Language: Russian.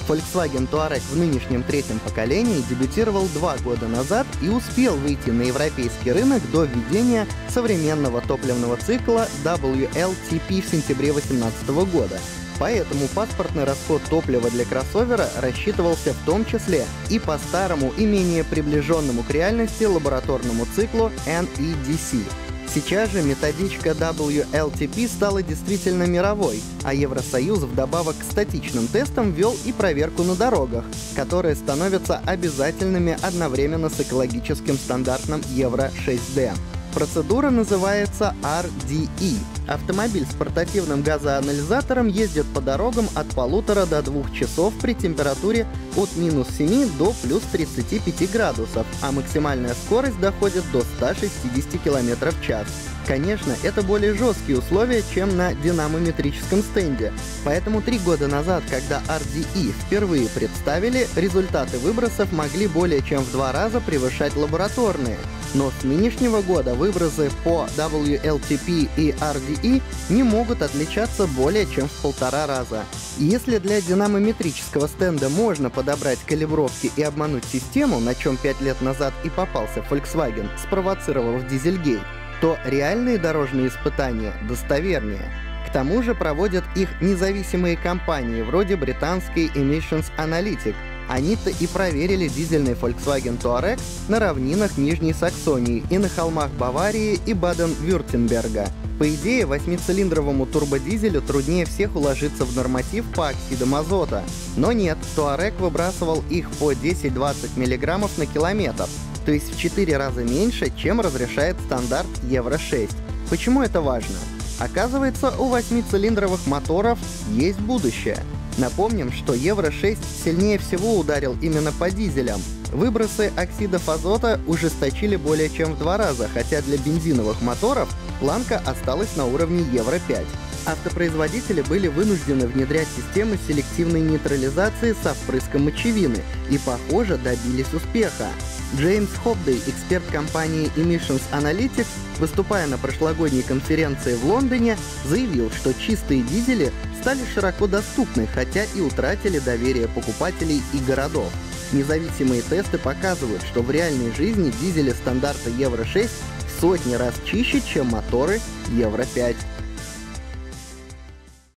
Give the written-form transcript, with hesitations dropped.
Volkswagen Touareg в нынешнем третьем поколении дебютировал 2 года назад и успел выйти на европейский рынок до введения современного топливного цикла WLTP в сентябре 2018 года. Поэтому паспортный расход топлива для кроссовера рассчитывался в том числе и по старому и менее приближенному к реальности лабораторному циклу NEDC. Сейчас же методичка WLTP стала действительно мировой, а Евросоюз вдобавок к статичным тестам ввел и проверку на дорогах, которые становятся обязательными одновременно с экологическим стандартом Евро 6D. Процедура называется RDE. Автомобиль с портативным газоанализатором ездит по дорогам от 1,5 до 2 часов при температуре от -7 до +35 градусов, а максимальная скорость доходит до 160 км в час. Конечно, это более жесткие условия, чем на динамометрическом стенде. Поэтому 3 года назад, когда RDE впервые представили, результаты выбросов могли более чем в 2 раза превышать лабораторные. Но с нынешнего года выбросы по WLTP и RDE не могут отличаться более чем в 1,5 раза. И если для динамометрического стенда можно подобрать калибровки и обмануть систему, на чем 5 лет назад и попался Volkswagen, спровоцировав дизельгейт, то реальные дорожные испытания достовернее. К тому же проводят их независимые компании, вроде британской Emissions Analytic. Они-то и проверили дизельный Volkswagen Touareg на равнинах Нижней Саксонии и на холмах Баварии и Баден-Вюртемберга. По идее, 8-цилиндровому турбодизелю труднее всех уложиться в норматив по оксидам азота. Но нет, Touareg выбрасывал их по 10-20 мг на километр, то есть в 4 раза меньше, чем разрешает стандарт Евро 6. Почему это важно? Оказывается, у 8-цилиндровых моторов есть будущее. Напомним, что Евро 6 сильнее всего ударил именно по дизелям. Выбросы оксидов азота ужесточили более чем в 2 раза, хотя для бензиновых моторов планка осталась на уровне Евро 5. Автопроизводители были вынуждены внедрять системы селективной нейтрализации со впрыском мочевины и, похоже, добились успеха. Джеймс Хобдей, эксперт компании Emissions Analytics, выступая на прошлогодней конференции в Лондоне, заявил, что чистые дизели стали широко доступны, хотя и утратили доверие покупателей и городов. Независимые тесты показывают, что в реальной жизни дизели стандарта Евро 6 в сотни раз чище, чем моторы Евро 5.